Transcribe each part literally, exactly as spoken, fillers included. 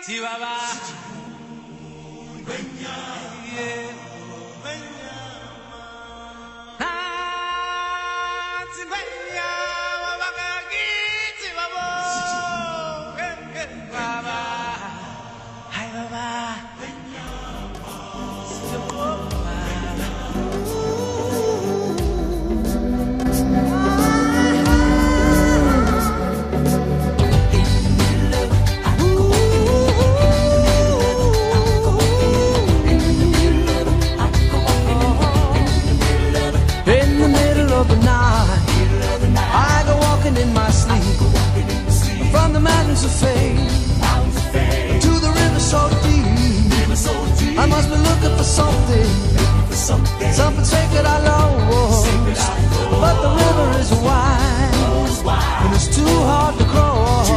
Chihuahua. In my sleep, from the mountains of fame to the river so deep, I must be looking for something, something sacred I lost. But the river is wide and it's too hard to cross.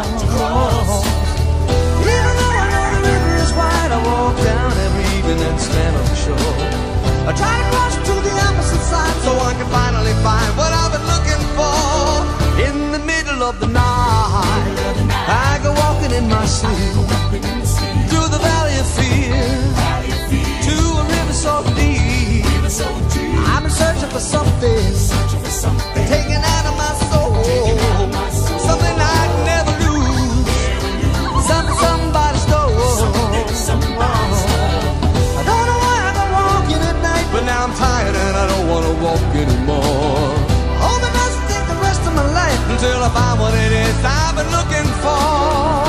Even though I know the river is wide, I walk down every evening and stand on the shore. I try to cross to the opposite side so I can finally find what I've been looking for. In the middle of the night, I go walking in my sleep through the valley of fear to a river so deep. I've been searching for something taken out of my soul, something I'd never lose, something somebody stole. I don't know why I go walking at night, but now I'm tired and I don't want to walk anymore. Until I find what it is I've been looking for.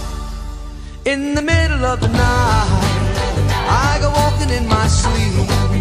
In the middle of the night, I go walking in my sleep